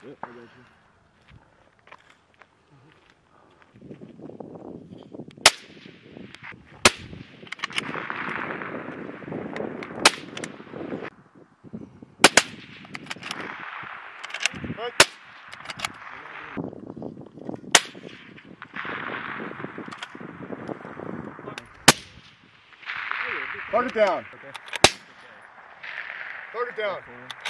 Yep, I got you. Target down. Okay. Target down.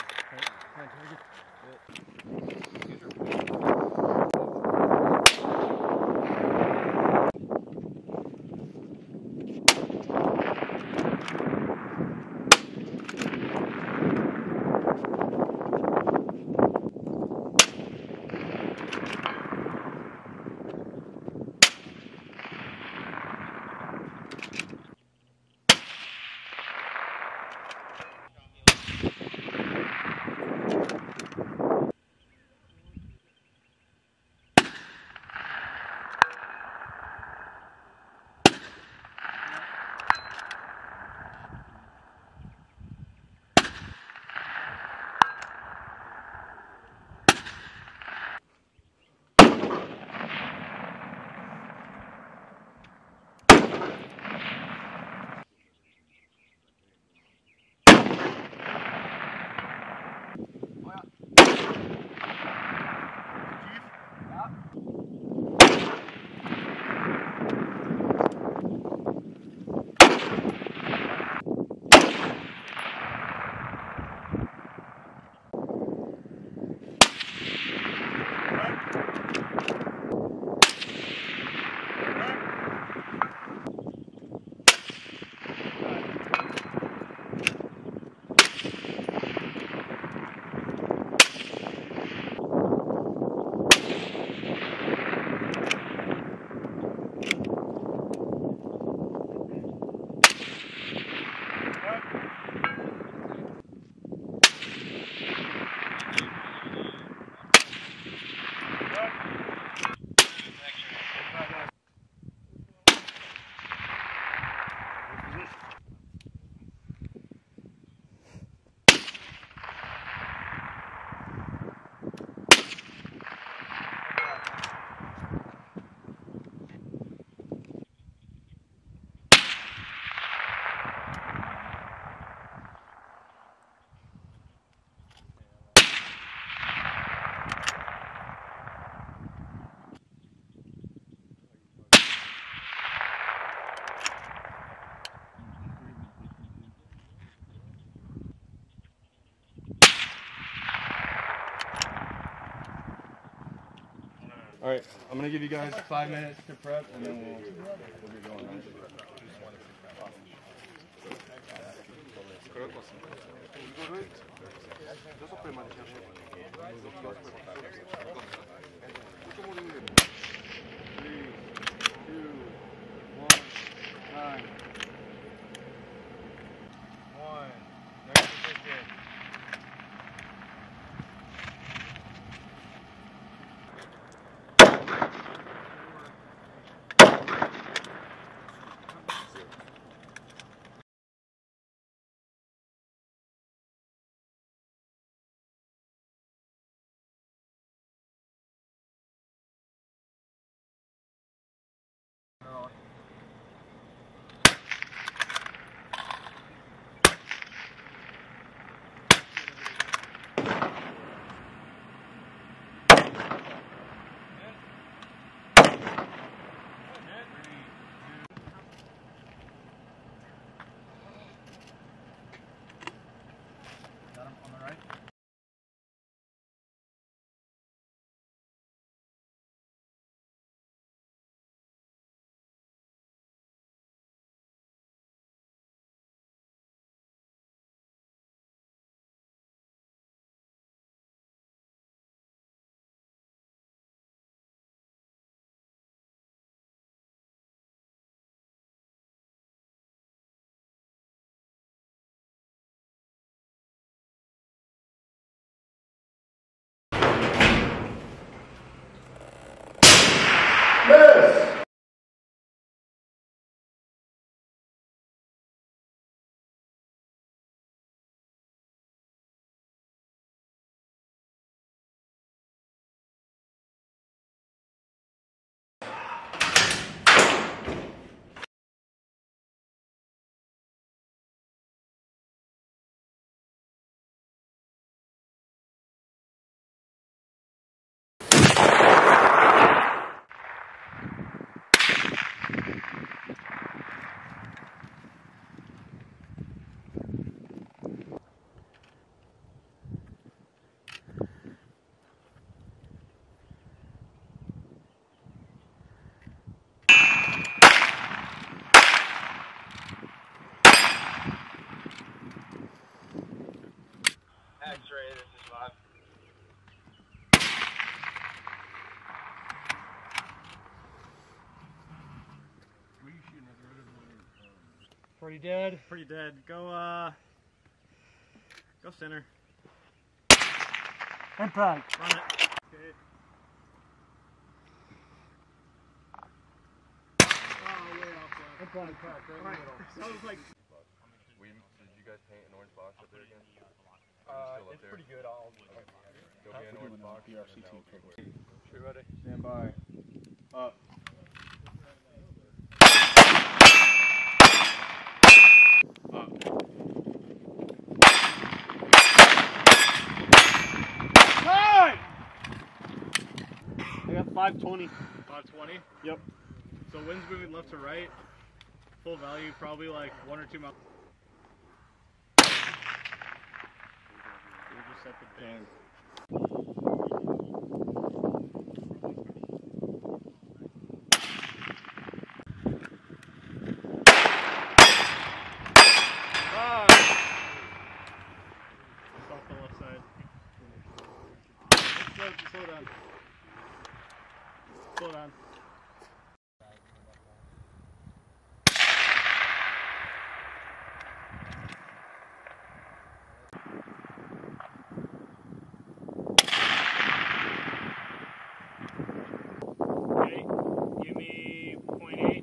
All right, I'm gonna give you guys 5 minutes to prep, and then we'll get going. X-ray, this is 5. Were you shooting at the road? Pretty dead. Pretty dead. Go center. Impact. Run it. Okay. Impact, right in the middle. That was like. Did you guys paint an orange box up there again? It's pretty good. I'll Go be an orange box. Shoot ready. Stand by. Up. Time! I got 520. 520? Yep. So wind's moving left to right. Full value, probably like 1 or 2 miles. We'll just set the base. Off the left side. Slow down. Slow down. Okay, give me 0.8.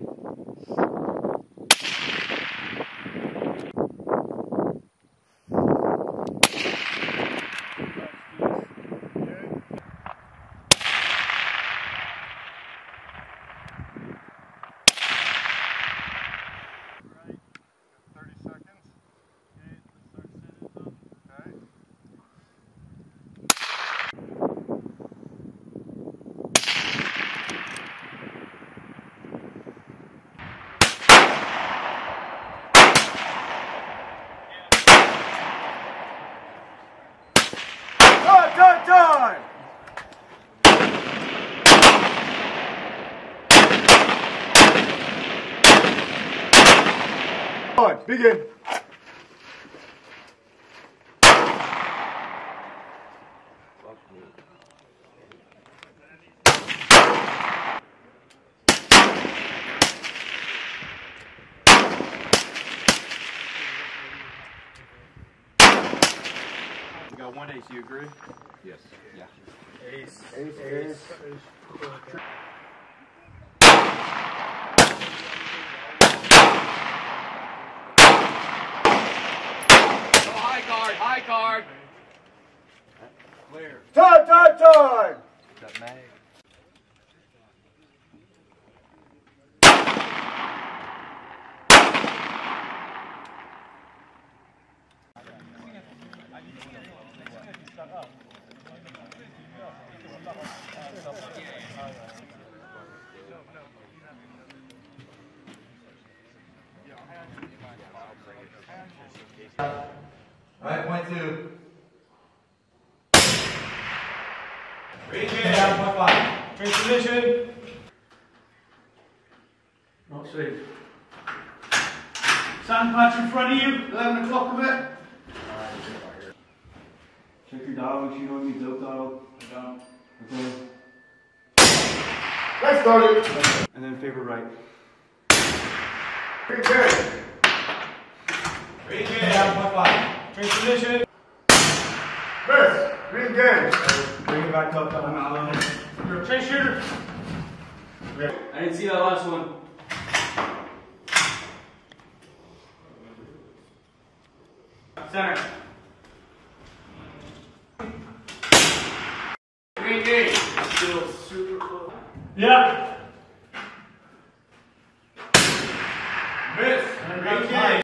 Time! On, begin. We got 1 ace, you agree? Yes. Yeah. Ace. Ace. High card. Clear. Time! Got mag. Alright, point 2. Down, point 5. Trace position. Not safe. Sand patch in front of you. 11 o'clock of it. Check your dial, make sure you don't need dope dial. Down. Okay. Let's start it. And then favor right. Begin. Down, point 5. Trace position. Miss. Begin. Bring it back up, Hamal. You're a chase shooter. I didn't see that last one. Center. Re-engage. Still super close. Yeah. Miss. Re-engage.